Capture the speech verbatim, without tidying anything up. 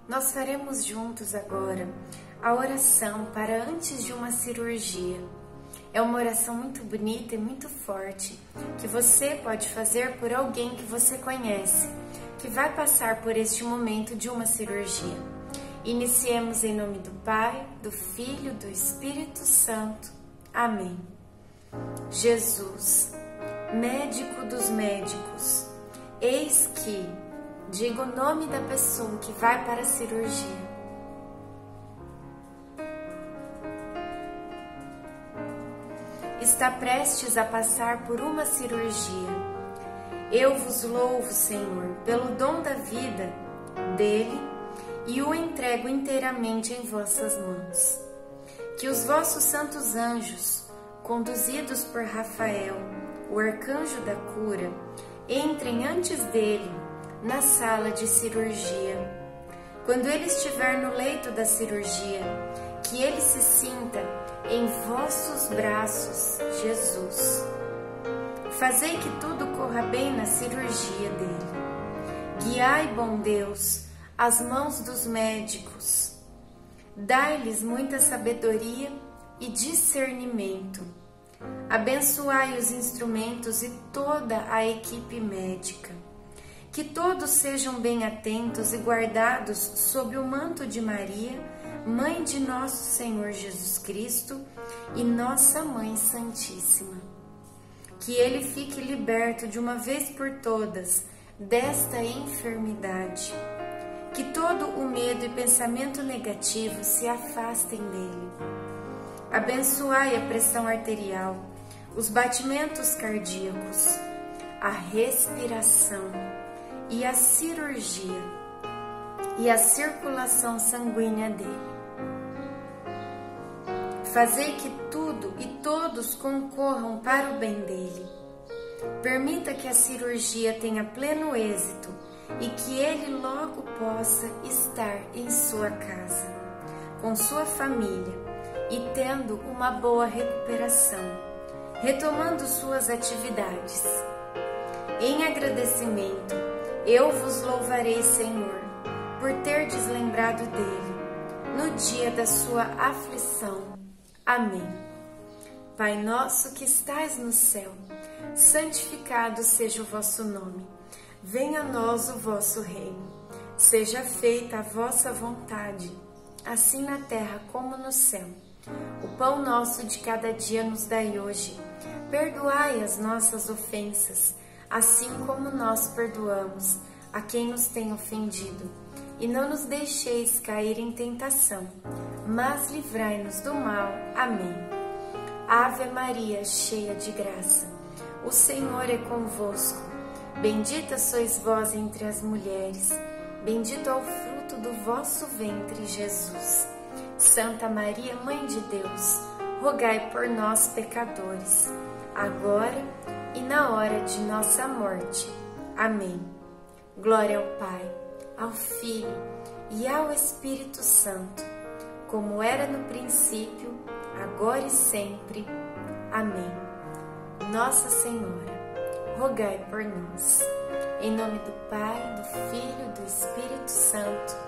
Nós faremos juntos agora a oração para antes de uma cirurgia. É uma oração muito bonita e muito forte, que você pode fazer por alguém que você conhece, que vai passar por este momento de uma cirurgia. Iniciemos em nome do Pai, do Filho, do Espírito Santo. Amém. Jesus, médico dos médicos, eis que, diga o nome da pessoa que vai para a cirurgia. Está prestes a passar por uma cirurgia. Eu vos louvo, Senhor, pelo dom da vida dele e o entrego inteiramente em vossas mãos. Que os vossos santos anjos, conduzidos por Rafael, o arcanjo da cura, entrem antes dele na sala de cirurgia. Quando ele estiver no leito da cirurgia, que ele se sinta em vossos braços, Jesus. Fazei que tudo corra bem na cirurgia dele. Guiai, bom Deus, as mãos dos médicos. Dai-lhes muita sabedoria e discernimento. Abençoai os instrumentos e toda a equipe médica. Que todos sejam bem atentos e guardados sob o manto de Maria, Mãe de nosso Senhor Jesus Cristo e Nossa Mãe Santíssima. Que ele fique liberto de uma vez por todas desta enfermidade. Que todo o medo e pensamento negativo se afastem dele. Abençoai a pressão arterial, os batimentos cardíacos, a respiração e a cirurgia e a circulação sanguínea dele. Fazei que tudo e todos concorram para o bem dele. Permita que a cirurgia tenha pleno êxito e que ele logo possa estar em sua casa, com sua família e tendo uma boa recuperação, retomando suas atividades. Em agradecimento, eu vos louvarei, Senhor, por terdes lembrado dele no dia da sua aflição. Amém. Pai nosso que estais no céu, santificado seja o vosso nome. Venha a nós o vosso reino. Seja feita a vossa vontade, assim na terra como no céu. O pão nosso de cada dia nos dai hoje. Perdoai as nossas ofensas, assim como nós perdoamos a quem nos tem ofendido. E não nos deixeis cair em tentação, mas livrai-nos do mal. Amém. Ave Maria, cheia de graça, o Senhor é convosco. Bendita sois vós entre as mulheres, bendito é o fruto do vosso ventre, Jesus. Santa Maria, Mãe de Deus, rogai por nós, pecadores, agora e na hora de nossa morte. Amém. Glória ao Pai, ao Filho e ao Espírito Santo, como era no princípio, agora e sempre. Amém. Nossa Senhora, rogai por nós. Em nome do Pai, do Filho e do Espírito Santo.